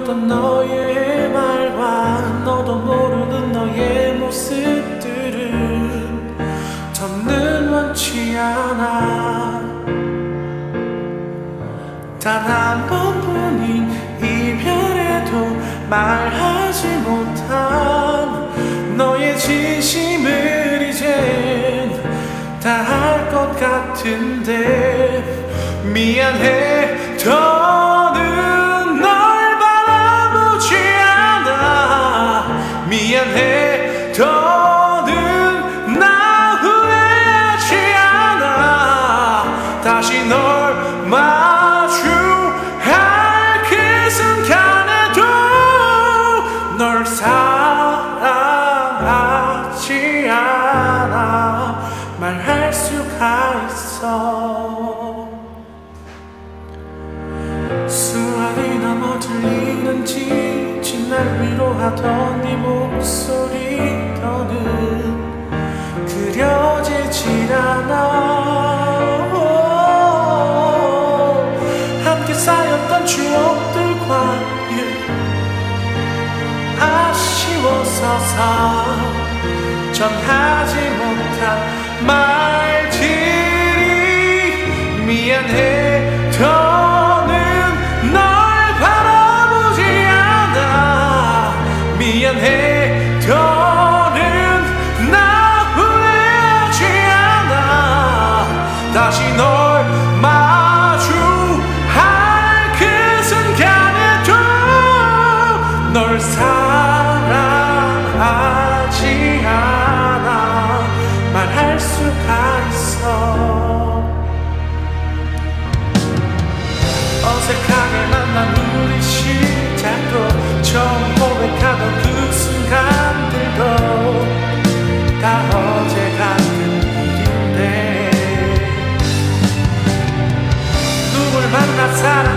들었던 너의 말과 너도 모르는 너의 모습들은 더는 원치 않아. 단 한 번뿐인 이별에도 말하지 못한 너의 진심을 이젠 다 알 것 같은데 미안해. 더는 널 바라보지 않아. 미안해. 더는 나 후회하지 않아. 다시 널 마주할 그 순간에도 널 사랑하지 않아. 말할 수가 있어. 수화기 넘어 들리는지 날 위로하던 네 목소리 더는 그려지질 않아. 함께 쌓였던 추억들과 아쉬워서 전하지 못한 말들이 미안해. 더는 널 바라보지 않아. 미안해. 더는 나 후회하지 않아. 다시 널 마주할 그 순간에도 널 사랑하지 않아. 말할 수가 있어. 어색하게 만난 우리 시작도 처음 고백하던 그 순간들도 다 어제 같은 일인데 누굴 만나 사랑